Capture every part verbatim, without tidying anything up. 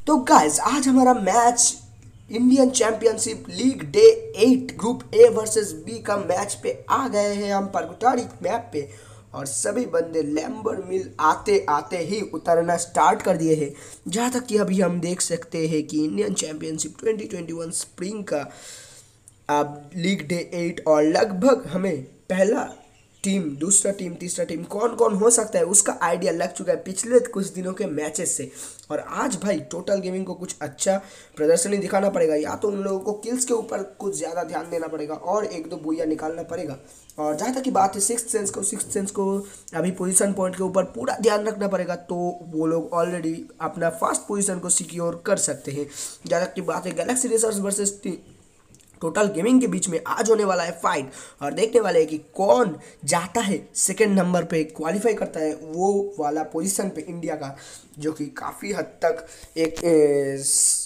तो गाइस आज हमारा match Indian championship league day eight group A versus B का मैच पे आ गए हैं हम परगुटारी मैप पे। और सभी बंदे लैम्बर मिल आते आते ही उतरना स्टार्ट कर दिए हैं। जहाँ तक कि अभी हम देख सकते हैं कि Indian championship twenty twenty one spring का अब लीग डे एट और लगभग हमें पहला टीम, दूसरा टीम, तीसरा टीम कौन कौन हो सकता है उसका आइडिया लग चुका है पिछले कुछ दिनों के मैचेस से। और आज भाई टोटल गेमिंग को कुछ अच्छा प्रदर्शनी दिखाना पड़ेगा, या तो उन लोगों को किल्स के ऊपर कुछ ज़्यादा ध्यान देना पड़ेगा और एक दो बुया निकालना पड़ेगा। और जहाँ तक की बात है सिक्स सेंस को सिक्स सेंस को अभी पोजीशन पॉइंट के ऊपर पूरा ध्यान रखना पड़ेगा, तो वो लोग ऑलरेडी अपना फर्स्ट पोजीशन को सिक्योर कर सकते हैं। जहाँ तक की बात है Galaxy racers versus total gaming के बीच में आज होने वाला है फाइट, और देखने वाले हैं कि कौन जाता है सेकंड नंबर पे, क्वालिफाई करता है वो वाला पोजीशन पे इंडिया का, जो कि काफ़ी हद तक एक ए,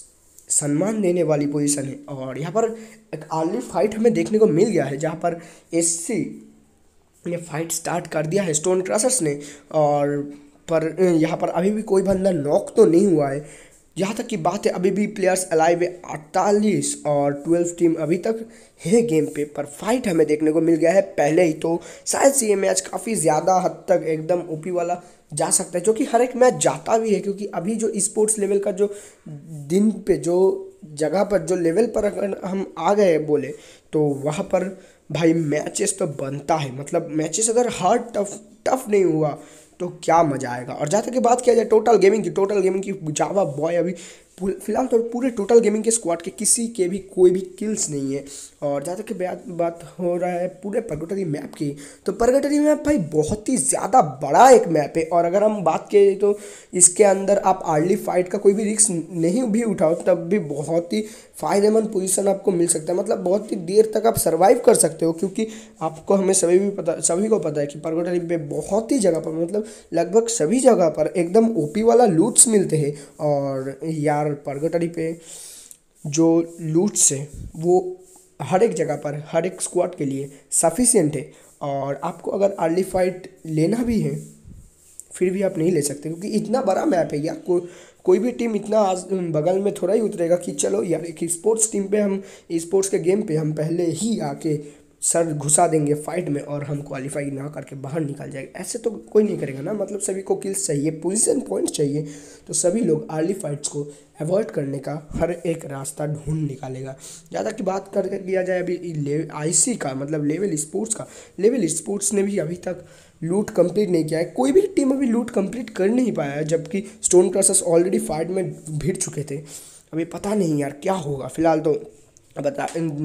सम्मान देने वाली पोजीशन है। और यहाँ पर एक अर्ली फाइट हमें देखने को मिल गया है, जहाँ पर एससी ने फाइट स्टार्ट कर दिया है स्टोन क्रशर्स ने। और पर यहाँ पर अभी भी कोई बंदा नॉक तो नहीं हुआ है। यहाँ तक की बात है अभी भी प्लेयर्स अलाइव है अड़तालीस, और ट्वेल्व टीम अभी तक है गेम पे, पर फाइट हमें देखने को मिल गया है पहले ही। तो शायद से ये मैच काफ़ी ज़्यादा हद तक एकदम ओपी वाला जा सकता है, जो कि हर एक मैच जाता भी है, क्योंकि अभी जो स्पोर्ट्स लेवल का जो दिन पे जो जगह पर जो लेवल पर अगर हम आ गए बोले तो वहाँ पर भाई मैचेस तो बनता है। मतलब मैचेस अगर हार्ड टफ टफ नहीं हुआ तो क्या मजा आएगा। और जहाँ तक की बात किया जाए टोटल गेमिंग की टोटल गेमिंग की जावा बॉय अभी फिलहाल तो पूरे टोटल गेमिंग के स्क्वाड के किसी के भी कोई भी किल्स नहीं है। और जहाँ तक की बात बात हो रहा है पूरे परगोटरी मैप की, तो परगोटरी मैप भाई बहुत ही ज़्यादा बड़ा एक मैप है। और अगर हम बात करें तो इसके अंदर आप अर्ली फाइट का कोई भी रिस्क नहीं भी उठाओ तब भी बहुत ही फ़ायदेमंद पोजीशन आपको मिल सकता है। मतलब बहुत ही देर तक आप सर्वाइव कर सकते हो, क्योंकि आपको हमें सभी भी पता सभी को पता है कि परगोटरी पे बहुत ही जगह पर, मतलब लगभग सभी जगह पर एकदम ओपी वाला लूट्स मिलते हैं। और यार परगोटरी पे जो लूट्स है वो हर एक जगह पर हर एक स्क्वाड के लिए सफिशिएंट है। और आपको अगर अर्ली फाइट लेना भी है फिर भी आप नहीं ले सकते, क्योंकि इतना बड़ा मैप है यार। को, कोई भी टीम इतना आज बगल में थोड़ा ही उतरेगा कि चलो यार एक स्पोर्ट्स टीम पे हम स्पोर्ट्स के गेम पे हम पहले ही आके सर घुसा देंगे फाइट में और हम क्वालिफाई ना करके बाहर निकल जाएंगे, ऐसे तो कोई नहीं करेगा ना। मतलब सभी को किल्स चाहिए, पोजीशन पॉइंट्स चाहिए, तो सभी लोग अर्ली फाइट्स को अवॉइड करने का हर एक रास्ता ढूंढ निकालेगा। ज़्यादा की बात कर किया जाए अभी आईसी का, मतलब लेवल स्पोर्ट्स का, लेवल स्पोर्ट्स ने भी अभी तक लूट कंप्लीट नहीं किया है। कोई भी टीम अभी लूट कंप्लीट कर नहीं पाया है, जबकि स्टोन क्रशर्स ऑलरेडी फाइट में भिड़ चुके थे। अभी पता नहीं यार क्या होगा। फिलहाल तो बता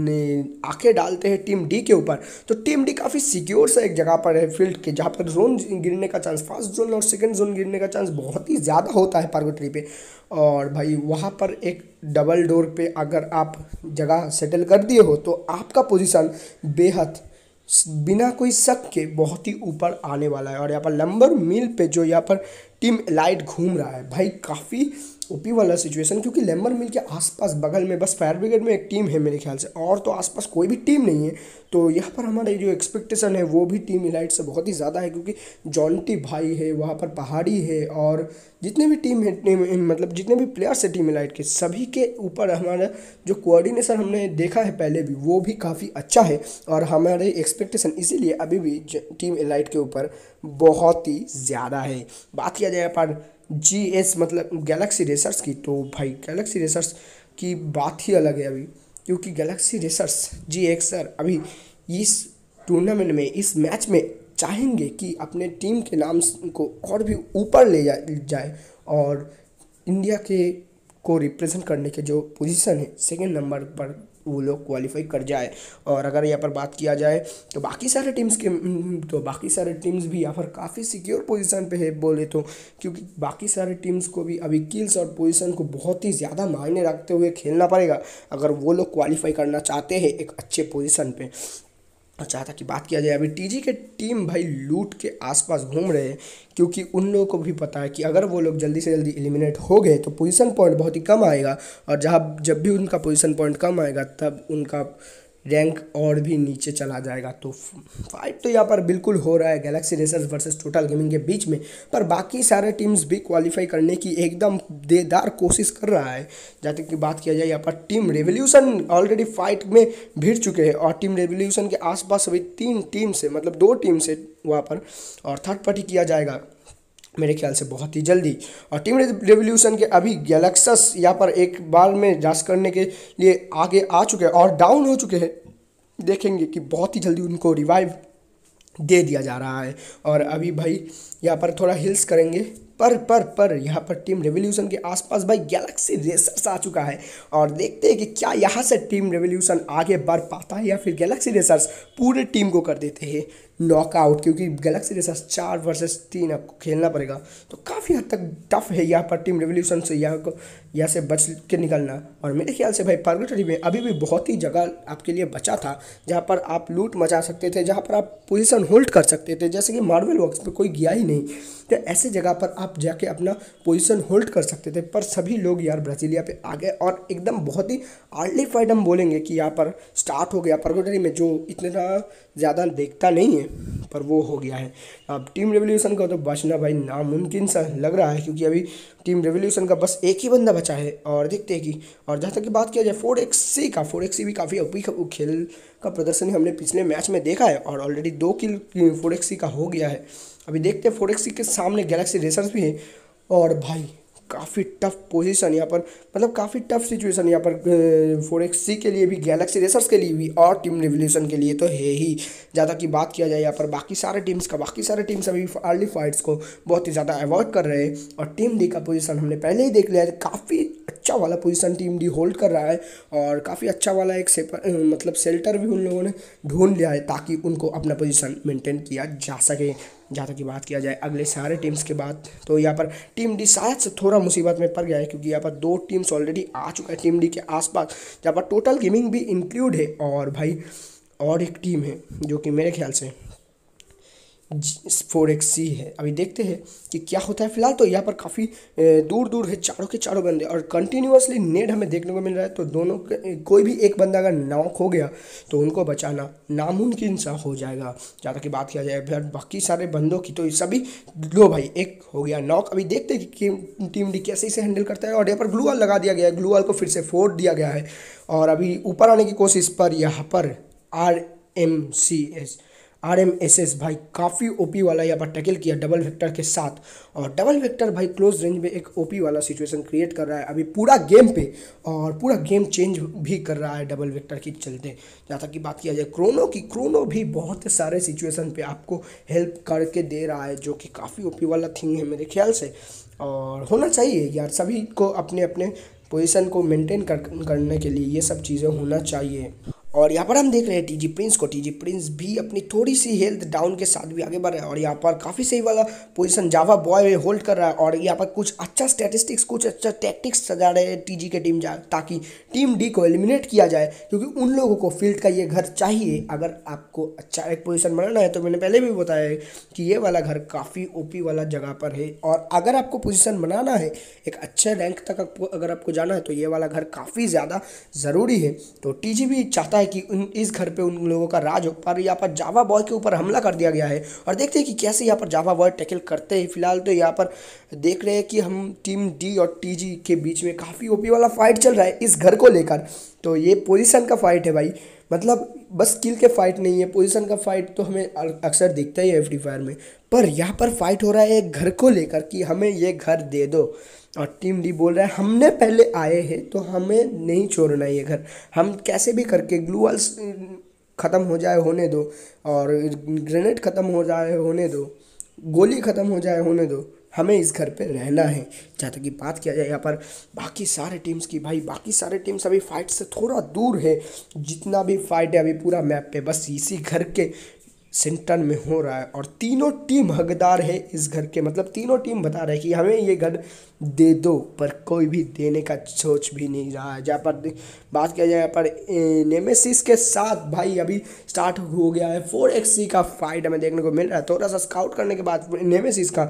आंखें डालते हैं टीम डी के ऊपर। तो टीम डी काफ़ी सिक्योर सा एक जगह पर है फील्ड के, जहाँ पर जोन गिरने का चांस, फर्स्ट जोन और सेकंड जोन गिरने का चांस बहुत ही ज़्यादा होता है परगोटरी पे। और भाई वहाँ पर एक डबल डोर पे अगर आप जगह सेटल कर दिए हो तो आपका पोजीशन बेहद बिना कोई शक के बहुत ही ऊपर आने वाला है। और यहाँ पर लंबर मिल पे जो यहाँ पर टीम एलाइट घूम रहा है भाई, काफ़ी ओपी वाला सिचुएशन, क्योंकि लैम्बर मिल के आसपास बगल में बस फायर ब्रिगेड में एक टीम है मेरे ख्याल से, और तो आसपास कोई भी टीम नहीं है। तो यहाँ पर हमारे जो एक्सपेक्टेशन है वो भी टीम इलाइट से बहुत ही ज़्यादा है, क्योंकि जॉन्टी भाई है वहाँ पर, पहाड़ी है, और जितने भी टीम है टीम मतलब जितने भी प्लेयर्स है टीम इलाइट के, सभी के ऊपर हमारा जो कोऑर्डिनेशन हमने देखा है पहले भी वो भी काफ़ी अच्छा है। और हमारे एक्सपेक्टेशन इसीलिए अभी भी टीम इलाइट के ऊपर बहुत ही ज़्यादा है। बात किया जाए पर जी एस मतलब गैलेक्सी रेसर्स की, तो भाई गैलेक्सी रेसर्स की बात ही अलग है अभी, क्योंकि Galaxy Racers G X sir अभी इस टूर्नामेंट में, इस मैच में चाहेंगे कि अपने टीम के नाम को और भी ऊपर ले जा, जाए और इंडिया के को रिप्रेजेंट करने के जो पोजीशन है सेकंड नंबर पर वो लोग क्वालिफाई कर जाए। और अगर यहाँ पर बात किया जाए तो बाकी सारे टीम्स के तो बाकी सारे टीम्स भी यहाँ पर काफ़ी सिक्योर पोजीशन पे है बोले तो, क्योंकि बाकी सारे टीम्स को भी अभी किल्स और पोजीशन को बहुत ही ज़्यादा मायने रखते हुए खेलना पड़ेगा अगर वो लोग क्वालिफाई करना चाहते हैं एक अच्छे पोजीशन पे। और चाहता कि बात किया जाए अभी टीजी के टीम भाई लूट के आसपास घूम रहे हैं, क्योंकि उन लोगों को भी पता है कि अगर वो लोग जल्दी से जल्दी एलिमिनेट हो गए तो पोजीशन पॉइंट बहुत ही कम आएगा, और जहाँ जब भी उनका पोजीशन पॉइंट कम आएगा तब उनका रैंक और भी नीचे चला जाएगा। तो फाइट तो यहाँ पर बिल्कुल हो रहा है Galaxy racers versus total gaming के बीच में, पर बाकी सारे टीम्स भी क्वालिफाई करने की एकदम देदार कोशिश कर रहा है। जहाँ तक की बात किया जाए यहाँ पर टीम रेवोल्यूशन ऑलरेडी फाइट में भिड़ चुके हैं और टीम रेवोल्यूशन के आसपास अभी तीन टीम से मतलब दो टीम से वहाँ पर और थर्ड पार्टी किया जाएगा मेरे ख्याल से बहुत ही जल्दी। और टीम रेवोल्यूशन के अभी गैलेक्सस यहाँ पर एक बार में रश करने के लिए आगे आ चुके हैं और डाउन हो चुके हैं। देखेंगे कि बहुत ही जल्दी उनको रिवाइव दे दिया जा रहा है। और अभी भाई यहाँ पर थोड़ा हिल्स करेंगे, पर पर पर यहाँ पर टीम रेवोल्यूशन के आसपास भाई गैलेक्सी रेसर्स आ चुका है और देखते हैं कि क्या यहाँ से टीम रेवोल्यूशन आगे बढ़ पाता है या फिर गैलेक्सी रेसर्स पूरे टीम को कर देते हैं नॉकआउट, क्योंकि गैलेक्सी रेसर्स चार वर्सेस तीन आपको खेलना पड़ेगा। तो काफ़ी हद तक टफ है यहाँ पर टीम रेवोल्यूशन से यहाँ को यहाँ से बच के निकलना। और मेरे ख्याल से भाई पर्गेटरी में अभी भी बहुत ही जगह आपके लिए बचा था जहाँ पर आप लूट मचा सकते थे, जहाँ पर आप पोजीशन होल्ड कर सकते थे, जैसे कि मार्वल वॉक्स पे कोई गया ही नहीं, तो ऐसे जगह पर आप जाके अपना पोजीशन होल्ड कर सकते थे। पर सभी लोग यार ब्राज़ीलिया पे आ गए और एकदम बहुत ही अर्ली फाइट हम बोलेंगे कि यहाँ पर स्टार्ट हो गया पर्गेटरी में, जो इतना ज़्यादा देखता नहीं है पर वो हो गया है। अब टीम रेवोल्यूशन का तो बचना भाई नामुमकिन सा लग रहा है, क्योंकि अभी टीम रेवोल्यूशन का बस एक ही बंदा बचा है। और देखते हैं कि और जहाँ तक की बात किया जाए फोर एक्स सी का, फोर एक्स सी भी काफ़ी अपी खेल का प्रदर्शन हमने पिछले मैच में देखा है और ऑलरेडी दो किल फोर एक्स सी का हो गया है। अभी देखते हैं फोर एक्स सी के सामने गैलेक्सी रेसर्स भी है और भाई काफ़ी टफ पोजीशन यहाँ पर, मतलब काफ़ी टफ सिचुएशन यहाँ पर फोर एक्स सी के लिए भी, गैलेक्सी रेसर्स के लिए भी और टीम रेवोल्यूशन के लिए तो है ही। ज़्यादा की बात किया जाए यहाँ पर बाकी सारे टीम्स का, बाकी सारे टीम्स अभी अर्ली फाइट्स को बहुत ही ज़्यादा अवॉइड कर रहे हैं। और टीम डी का पोजीशन हमने पहले ही देख लिया है, काफ़ी अच्छा वाला पोजीशन टीम डी होल्ड कर रहा है और काफ़ी अच्छा वाला एक सेपर मतलब शेल्टर भी उन लोगों ने ढूंढ लिया है ताकि उनको अपना पोजीशन मेंटेन किया जा सके। जहाँ तक की बात किया जाए अगले सारे टीम्स के बाद, तो यहाँ पर टीम डी शायद से थोड़ा मुसीबत में पड़ गया है, क्योंकि यहाँ पर दो टीम्स ऑलरेडी आ चुका है टीम डी के आसपास, जहाँ पर टोटल गेमिंग भी इंक्लूड है और भाई और एक टीम है जो कि मेरे ख्याल से फोर एक्स सी है। अभी देखते हैं कि क्या होता है। फिलहाल तो यहाँ पर काफ़ी दूर दूर है चारों के चारों बंदे और कंटिन्यूसली नेड हमें देखने को मिल रहा है। तो दोनों कोई भी एक बंदा अगर नॉक हो गया तो उनको बचाना नामुमकिन सा हो जाएगा। जहाँ तक की बात किया जाए फिर बाकी सारे बंदों की, तो सभी लो भाई एक हो गया नॉक। अभी देखते हैं कि टीम डी कैसे इसे हैंडल करता है। और यहाँ पर ग्लू वॉल लगा दिया गया है, ग्लू वॉल को फिर से फोड़ दिया गया है और अभी ऊपर आने की कोशिश पर यहाँ पर R M C S R M S S भाई काफ़ी ओपी वाला यहाँ पर टैकल किया डबल वेक्टर के साथ। और डबल वेक्टर भाई क्लोज रेंज में एक ओपी वाला सिचुएशन क्रिएट कर रहा है अभी पूरा गेम पे, और पूरा गेम चेंज भी कर रहा है डबल वेक्टर के चलते। जहाँ तक की बात किया जाए क्रोनो की, क्रोनो भी बहुत सारे सिचुएशन पे आपको हेल्प करके दे रहा है, जो कि काफ़ी ओपी वाला थिंग है मेरे ख्याल से। और होना चाहिए यार, सभी को अपने अपने पोजीशन को मेंटेन कर, करने के लिए ये सब चीज़ें होना चाहिए। और यहाँ पर हम देख रहे हैं टीजी प्रिंस को, टीजी प्रिंस भी अपनी थोड़ी सी हेल्थ डाउन के साथ भी आगे बढ़ रहा है और यहाँ पर काफ़ी सही वाला पोजीशन जावा बॉय होल्ड कर रहा है। और यहाँ पर कुछ अच्छा स्टैटिस्टिक्स, कुछ अच्छा टैक्टिक्स सजा रहे हैं टीजी के टीम जा ताकि टीम डी को एलिमिनेट किया जाए, क्योंकि उन लोगों को फील्ड का ये घर चाहिए। अगर आपको अच्छा एक पोजीशन बनाना है तो मैंने पहले भी बताया है कि ये वाला घर काफ़ी ओपी वाला जगह पर है, और अगर आपको पोजीशन बनाना है एक अच्छे रैंक तक अगर आपको जाना है तो ये वाला घर काफ़ी ज़्यादा ज़रूरी है। तो टीजी भी चाहता है कि उन इस घर पे उन लोगों का राज हो, पर यहाँ पर जावा बॉय के ऊपर हमला कर दिया गया है और देखते हैं कि कैसे यहाँ पर जावा बॉय टैकल करते हैं। फिलहाल तो यहाँ पर देख रहे हैं कि हम टीम डी और टीजी के बीच में काफ़ी ओपी वाला फाइट चल रहा है इस घर को लेकर। तो ये पोजीशन का फाइट है भाई, मतलब बस स्किल के फाइट नहीं है, पोजीशन का फाइट तो हमें अक्सर दिखता ही है फ्री फायर में, पर यहाँ पर फाइट हो रहा है एक घर को लेकर कि हमें ये घर दे दो। और टीम डी बोल रहा है हमने पहले आए हैं तो हमें नहीं छोड़ना ये घर, हम कैसे भी करके ग्लू वॉल्स ख़त्म हो जाए होने दो, और ग्रेनेड ख़त्म हो जाए होने दो, गोली ख़त्म हो जाए होने दो, हमें इस घर पे रहना है। जहाँ तक की बात किया जाए यहाँ पर बाकी सारे टीम्स की, भाई बाकी सारे टीम्स अभी फाइट से थोड़ा दूर है। जितना भी फाइट है अभी पूरा मैप पे बस इसी घर के सेंटर में हो रहा है और तीनों टीम हकदार है इस घर के, मतलब तीनों टीम बता रहे हैं कि हमें ये घर दे दो, पर कोई भी देने का सोच भी नहीं रहा है। जहाँ पर बात किया जाए यहाँ पर नेमेसिस के साथ भाई अभी स्टार्ट हो गया है फोर एक्स सी का फाइट हमें देखने को मिल रहा है। थोड़ा सा स्काउट करने के बाद नेमेसिस का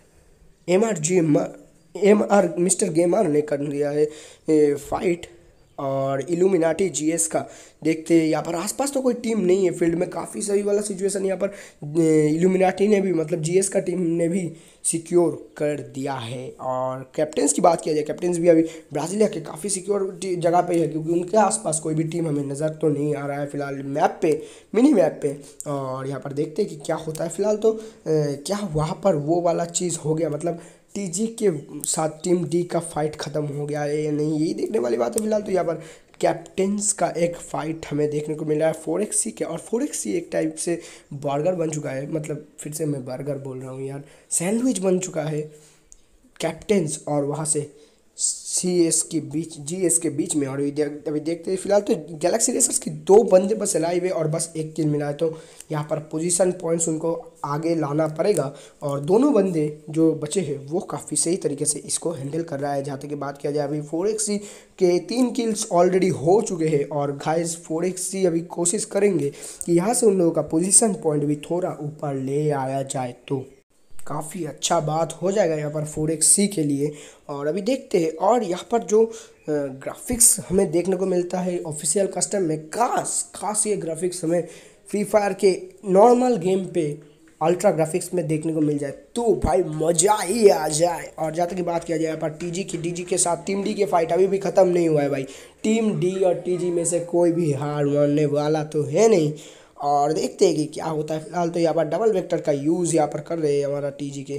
M R G M R Mister Gamer ने कर लिया है फाइट, और इल्यूमिनाटी जीएस का देखते हैं यहाँ पर आसपास तो कोई टीम नहीं है फील्ड में, काफ़ी सही वाला सिचुएशन यहाँ पर इल्यूमिनाटी ने भी मतलब जीएस का टीम ने भी सिक्योर कर दिया है। और कैप्टन्स की बात किया जाए, कैप्टन्स भी अभी ब्राज़ीलिया के काफ़ी सिक्योर जगह पे है क्योंकि उनके आसपास कोई भी टीम हमें नज़र तो नहीं आ रहा है फिलहाल मैप पे, मिनी मैप पे। और यहाँ पर देखते हैं कि क्या होता है फिलहाल तो ए, क्या वहाँ पर वो वाला चीज़ हो गया, मतलब टीजी के साथ टीम डी का फाइट ख़त्म हो गया है या नहीं, यही देखने वाली बात है फिलहाल तो। यहाँ पर कैप्टन्स का एक फ़ाइट हमें देखने को मिला है फोर एक्स सी के, और फोर एक्स सी एक टाइप से बर्गर बन चुका है, मतलब फिर से मैं बर्गर बोल रहा हूँ यार, सैंडविच बन चुका है कैप्टन्स और वहाँ से सी एस के बीच जी एस के बीच में। और अभी देख अभी देखते हैं फिलहाल तो गैलेक्सी रेसर्स की दो बंदे बस लाइव है और बस एक किल मिला है, तो यहाँ पर पोजीशन पॉइंट्स उनको आगे लाना पड़ेगा। और दोनों बंदे जो बचे हैं वो काफ़ी सही तरीके से इसको हैंडल कर रहा है। जहाँ तक की बात किया जाए अभी फोर एक्स सी के तीन किल्स ऑलरेडी हो चुके हैं और गाइस फोर एक्स सी अभी कोशिश करेंगे कि यहाँ से उन लोगों का पोजीशन पॉइंट भी थोड़ा ऊपर ले आया जाए तो काफ़ी अच्छा बात हो जाएगा यहाँ पर फोर एक्स सी के लिए। और अभी देखते हैं, और यहाँ पर जो ग्राफिक्स हमें देखने को मिलता है ऑफिशियल कस्टम में, खास खास ये ग्राफिक्स हमें फ्री फायर के नॉर्मल गेम पे अल्ट्रा ग्राफिक्स में देखने को मिल जाए तो भाई मज़ा ही आ जाए। और जहाँ तक की बात किया जाए यहाँ पर टीजी की डीजी के साथ टीम डी के फाइट अभी भी ख़त्म नहीं हुआ है भाई, टीम डी और टीजी में से कोई भी हार मानने वाला तो है नहीं। और देखते हैं कि क्या होता है फिलहाल तो यहाँ पर डबल वेक्टर का यूज़ यहाँ पर कर रहे हैं हमारा टीजी के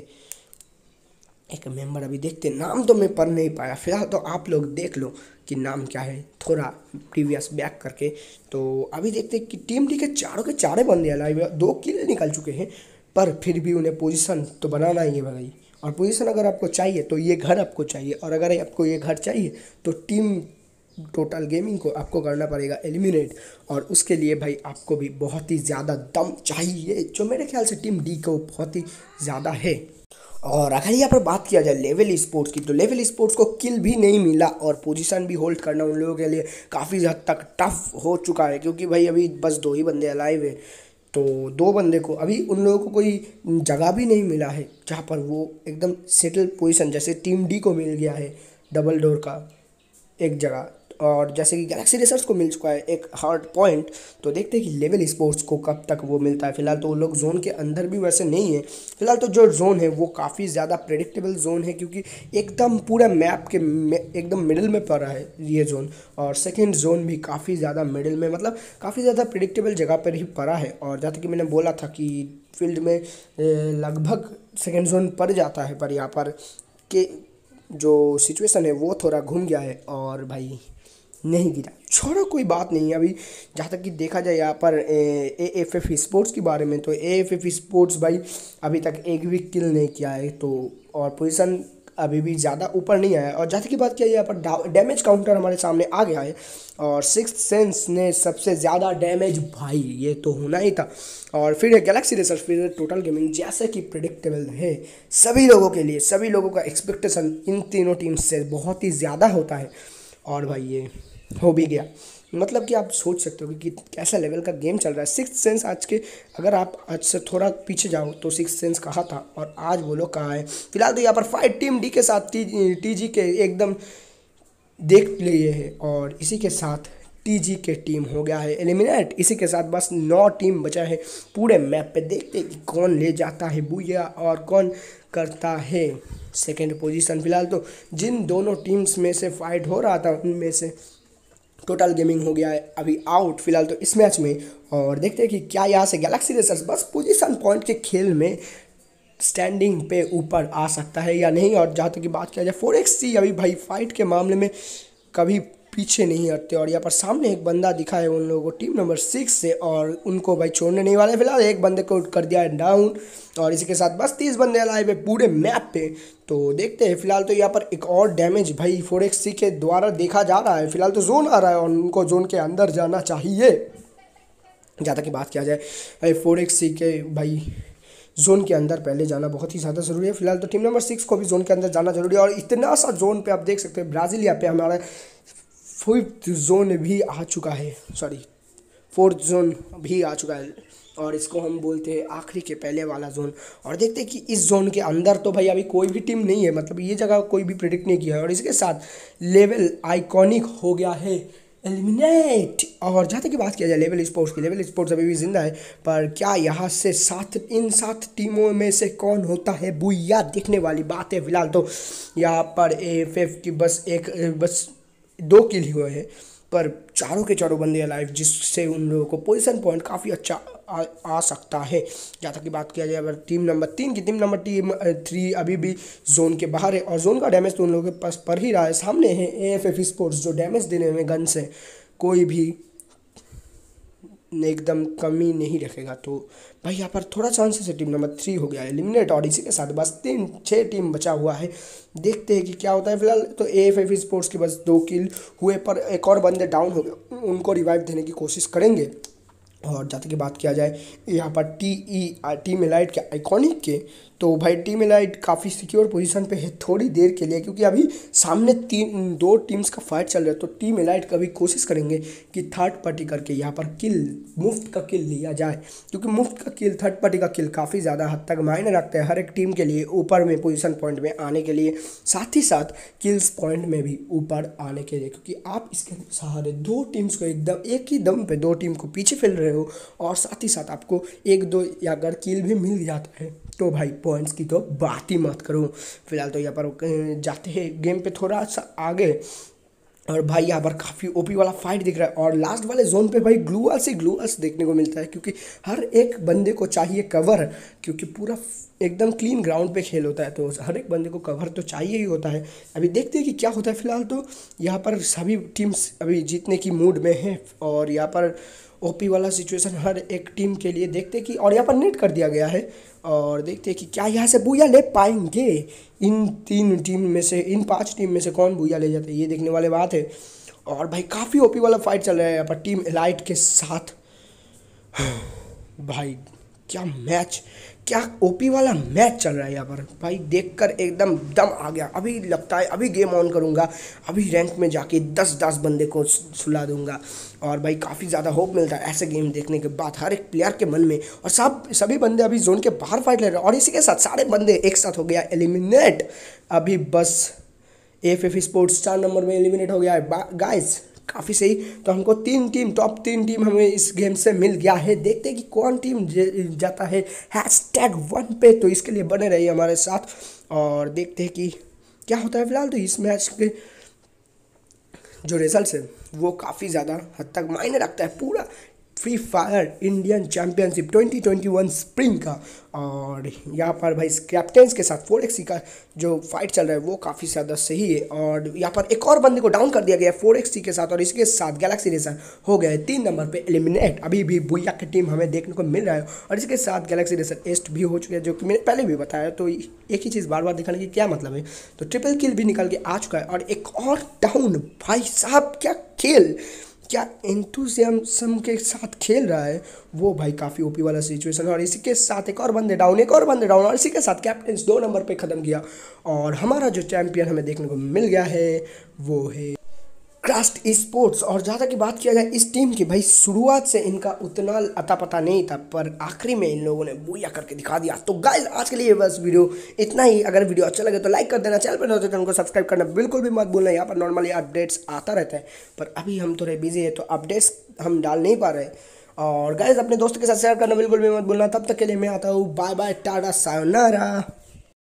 एक मेंबर। अभी देखते हैं, नाम तो मैं पढ़ नहीं पाया फिलहाल, तो आप लोग देख लो कि नाम क्या है थोड़ा प्रीवियस बैक करके। तो अभी देखते हैं कि टीम डी के चारों के चारे बंदे अलाइव है, दो किल निकल चुके हैं पर फिर भी उन्हें पोजीशन तो बनाना ही है भाई। और पोजीशन अगर आपको चाहिए तो ये घर आपको चाहिए, और अगर आपको ये घर चाहिए तो टीम टोटल गेमिंग को आपको करना पड़ेगा एलिमिनेट, और उसके लिए भाई आपको भी बहुत ही ज़्यादा दम चाहिए जो मेरे ख्याल से टीम डी को बहुत ही ज़्यादा है। और अगर यहाँ पर बात किया जाए लेवल स्पोर्ट्स की, तो लेवल स्पोर्ट्स को किल भी नहीं मिला और पोजीशन भी होल्ड करना उन लोगों के लिए काफ़ी हद तक टफ हो चुका है क्योंकि भाई अभी बस दो ही बंदे अलाइव है, तो दो बंदे को अभी उन लोगों को कोई जगह भी नहीं मिला है जहाँ पर वो एकदम सेटल पोजीशन, जैसे टीम डी को मिल गया है डबल डोर का एक जगह, और जैसे कि गैलेक्सी रेसर्स को मिल चुका है एक हार्ड पॉइंट। तो देखते हैं कि लेवल स्पोर्ट्स को कब तक वो मिलता है। फिलहाल तो वो लोग जोन के अंदर भी वैसे नहीं है, फिलहाल तो जो जोन है वो काफ़ी ज़्यादा प्रेडिक्टेबल जोन है क्योंकि एकदम पूरा मैप के एकदम मिडिल में पड़ रहा है ये जोन, और सेकेंड जोन भी काफ़ी ज़्यादा मिडिल में, मतलब काफ़ी ज़्यादा प्रेडिक्टेबल जगह पर ही पड़ा है। और जैसे कि मैंने बोला था कि फील्ड में लगभग सेकेंड जोन पड़ जाता है, पर यहाँ पर के जो सिचुएशन है वो थोड़ा घूम गया है और भाई नहीं गिरा, छोड़ो कोई बात नहीं। अभी जहाँ तक कि देखा जाए यहाँ पर ए एफ एफ स्पोर्ट्स के बारे में, तो ए एफ एफ स्पोर्ट्स भाई अभी तक एक भी किल नहीं किया है, तो और पोजीशन अभी भी ज़्यादा ऊपर नहीं आया। और जहाँ तक की बात किया यहाँ पर डैमेज काउंटर हमारे सामने आ गया है और सिक्स्थ सेंस ने सबसे ज़्यादा डैमेज, भाई ये तो होना ही था। और फिर गैलेक्सी रेसर्स, फिर टोटल गेमिंग, जैसे कि प्रेडिक्टेबल है सभी लोगों के लिए, सभी लोगों का एक्सपेक्टेशन इन तीनों टीम्स से बहुत ही ज़्यादा होता है और भाई ये हो भी गया। मतलब कि आप सोच सकते हो कि कैसा लेवल का गेम चल रहा है। सिक्स्थ सेंस आज के, अगर आप आज से थोड़ा पीछे जाओ तो सिक्स्थ सेंस कहाँ था और आज वो लोग कहाँ है। फिलहाल तो यहाँ पर फाइट टीम डी के साथ टी टीजी के एकदम देख लिए है, और इसी के साथ टीजी के टीम हो गया है एलिमिनेट। इसी के साथ बस नौ टीम बचा है पूरे मैप पे। देखते हैं कि कौन ले जाता है बुया और कौन करता है सेकेंड पोजीशन। फिलहाल तो जिन दोनों टीम्स में से फाइट हो रहा था उनमें से टोटल गेमिंग हो गया है अभी आउट फिलहाल तो इस मैच में। और देखते हैं कि क्या यहाँ से गैलेक्सी रेसर्स बस पोजीशन पॉइंट के खेल में स्टैंडिंग पे ऊपर आ सकता है या नहीं। और जहाँ तक की बात किया जाए फोर एक्स सी अभी भाई फाइट के मामले में कभी पीछे नहीं हटते, और यहाँ पर सामने एक बंदा दिखा है उन लोगों को टीम नंबर सिक्स से, और उनको भाई छोड़ने नहीं वाले। फिलहाल एक बंदे को कर दिया है डाउन, और इसी के साथ बस तीस बंदे लाए हुए पूरे मैप पे। तो देखते हैं, फिलहाल तो यहाँ पर एक और डैमेज भाई फोर एक्स सी के द्वारा देखा जा रहा है। फिलहाल तो जोन आ रहा है और उनको जोन के अंदर जाना चाहिए। जहाँ तक की बात किया जाए भाई फोर एक्स सी के भाई जोन के अंदर पहले जाना बहुत ही ज़्यादा ज़रूरी है। फिलहाल तो टीम नंबर सिक्स को भी जोन के अंदर जाना जरूरी है, और इतना सा जोन पे आप देख सकते हैं ब्राज़ीलिया पे हमारा फिफ्थ जोन भी आ चुका है, सॉरी फोर्थ जोन भी आ चुका है। और इसको हम बोलते हैं आखिरी के पहले वाला जोन। और देखते हैं कि इस जोन के अंदर तो भाई अभी कोई भी टीम नहीं है, मतलब ये जगह कोई भी प्रिडिक्ट नहीं किया है। और इसके साथ लेवल आइकॉनिक हो गया है एलिमिनेट। और जहाँ तक की बात किया जाए लेवल स्पोर्ट्स की, लेवल स्पोर्ट्स अभी भी जिंदा है, पर क्या यहाँ से सात इन सात टीमों में से कौन होता है बुया, देखने वाली बात है। फिलहाल तो यहाँ पर ए एफ एफ की बस एक बस दो किल हुए हैं, पर चारों के चारों बंदे अलाइव, जिससे उन लोगों को पोजीशन पॉइंट काफ़ी अच्छा आ, आ सकता है। जहाँ तक की बात किया जाए अगर टीम नंबर तीन की, टीम नंबर टीम थ्री अभी भी जोन के बाहर है और जोन का डैमेज तो उन लोगों के पास पड़ ही रहा है। सामने है ए एफ एफ स्पोर्ट्स जो डैमेज देने में गन से कोई भी एकदम कमी नहीं रखेगा। तो भाई यहाँ पर थोड़ा चांसेस है टीम नंबर थ्री हो गया है एलिमिनेट। और इसी के साथ बस तीन छः टीम बचा हुआ है, देखते हैं कि क्या होता है। फिलहाल तो ए एफ एफ स्पोर्ट्स के बस दो किल हुए, पर एक और बंदे डाउन हो गए, उनको रिवाइव देने की कोशिश करेंगे। और जहाँ तक की बात किया जाए यहाँ पर टी ई टीम एलाइट के आइकॉनिक के, तो भाई टीम एलाइट काफ़ी सिक्योर पोजीशन पे है थोड़ी देर के लिए, क्योंकि अभी सामने तीन दो टीम्स का फाइट चल रहा है। तो टीम एलाइट कभी कोशिश करेंगे कि थर्ड पार्टी करके यहाँ पर किल, मुफ्त का किल लिया जाए, क्योंकि मुफ्त का किल, थर्ड पार्टी का किल काफ़ी ज़्यादा हद तक मायने रखता है हर एक टीम के लिए ऊपर में पोजीशन पॉइंट में आने के लिए, साथ ही साथ किल्स पॉइंट में भी ऊपर आने के लिए। क्योंकि आप इसके सहारे दो टीम्स को एकदम एक ही दम पे दो टीम को पीछे फैल रहे हो, और साथ ही साथ आपको एक दो या अगर किल भी मिल जाता है तो भाई पॉइंट्स की तो बात ही मत करो। फिलहाल तो यहाँ पर जाते हैं गेम पे थोड़ा सा आगे, और भाई यहाँ पर काफ़ी ओपी वाला फाइट दिख रहा है। और लास्ट वाले जोन पे भाई ग्लूअल्स ही ग्लूअल्स देखने को मिलता है, क्योंकि हर एक बंदे को चाहिए कवर, क्योंकि पूरा एकदम क्लीन ग्राउंड पे खेल होता है, तो हर एक बंदे को कवर तो चाहिए ही होता है। अभी देखते हैं कि क्या होता है। फिलहाल तो यहाँ पर सभी टीम्स अभी जीतने की मूड में हैं, और यहाँ पर ओपी वाला सिचुएशन हर एक टीम के लिए देखते हैं कि, और यहाँ पर नेट कर दिया गया है, और देखते हैं कि क्या यहाँ से बूया ले पाएंगे। इन तीन टीम में से, इन पांच टीम में से कौन बूया ले जाता है, ये देखने वाले बात है। और भाई काफ़ी ओपी वाला फाइट चल रहा है यहाँ पर टीम एलाइट के साथ। भाई क्या मैच, क्या ओपी वाला मैच चल रहा है यहाँ पर भाई, देखकर एकदम दम आ गया। अभी लगता है अभी गेम ऑन करूँगा, अभी रैंक में जाके दस दस बंदे को सुला दूंगा। और भाई काफ़ी ज़्यादा होप मिलता है ऐसे गेम देखने के बाद हर एक प्लेयर के मन में। और सब सभी बंदे अभी जोन के बाहर फाइट ले रहे हैं, और इसी के साथ सारे बंदे एक साथ हो गया एलिमिनेट। अभी बस ए एफ एफ स्पोर्ट्स चार नंबर में एलिमिनेट हो गया है गाइस, काफ़ी सही। तो हमको तीन टीम, टॉप तीन टीम हमें इस गेम से मिल गया है। देखते हैं कि कौन टीम जाता है हैश टैग वन पे, तो इसके लिए बने रहिए हमारे साथ और देखते हैं कि क्या होता है। फिलहाल तो इस मैच के जो रिजल्ट है वो काफ़ी ज़्यादा हद तक मायने रखता है पूरा Free Fire Indian championship twenty twenty one spring का। और यहाँ पर भाई कैप्टन्स के साथ फोर एक्स का जो फाइट चल रहा है वो काफ़ी ज़्यादा सही है। और यहाँ पर एक और बंदे को डाउन कर दिया गया है फोर एक्स के साथ, और इसके साथ गैलेक्सी रेसर हो गए तीन नंबर पे एलिमिनेट। अभी भी बुया की टीम हमें देखने को मिल रहा है, और इसके साथ गैलेक्सी रेसर एस्ट भी हो चुके हैं, जो कि मैंने पहले भी बताया। तो एक ही चीज़ बार बार दिखाने की क्या मतलब है। तो ट्रिपल किल भी निकल के आ चुका है, और एक और डाउन। भाई साहब क्या खेल, क्या एंथुसियाज्म के साथ खेल रहा है वो भाई, काफ़ी ओपी वाला सिचुएशन है। और इसी के साथ एक और बंदे डाउन, एक और बंदे डाउन, और इसी के साथ कैप्टन दो नंबर पे ख़त्म किया। और हमारा जो चैंपियन हमें देखने को मिल गया है वो है क्रस्ट स्पोर्ट्स। और जहाँ तक की बात किया जाए इस टीम की, भाई शुरुआत से इनका उतना अता पता नहीं था, पर आखिरी में इन लोगों ने बूया करके दिखा दिया। तो गाइस आज के लिए बस वीडियो इतना ही। अगर वीडियो अच्छा लगे तो लाइक कर देना, चैनल पर नए हो तो चैनल को सब्सक्राइब करना बिल्कुल भी मत भूलना। यहाँ पर नॉर्मली अपडेट्स आता रहता है, पर अभी हम थोड़े बिजी है तो अपडेट्स हम डाल नहीं पा रहे। और गाइस अपने दोस्तों के साथ शेयर करना बिल्कुल भी मत भूलना। तब तक के लिए मैं आता हूँ, बाय बाय, टाटा, सायोनारा।